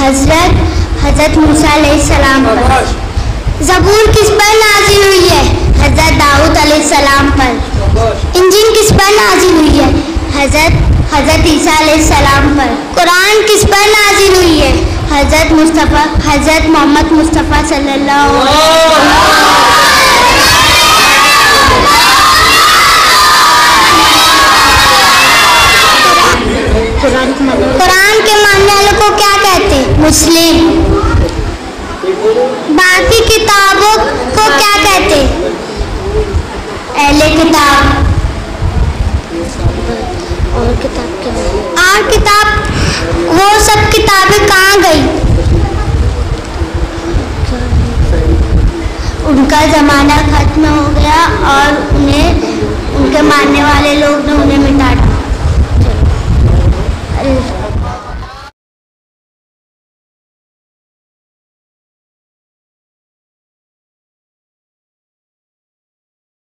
हजरत मूसा अलैहिस्सलाम पर। ज़बूर किस पर नाजिल हुई है? हजरत दाऊद अलैहिस्सलाम पर। इंजील किस पर नाजिल हुई है? हजरत ईसा अलैहिस्सलाम पर। कुरान किस पर नाजिल हुई है? हजरत मोहम्मद मुस्तफ़ा सल्लल्लाहु अलैहि वसल्लम। कुरान के मानने वालों को क्या कहते हैं? मुस्लिम। बाकी किताबों को क्या कहते हैं? अहले किताब। और किताब वो सब किताबें कहाँ गई? उनका ज़माना खत्म हो गया और उन्हें उनके मानने वाले लोग ने उन्हें मिटा डाला।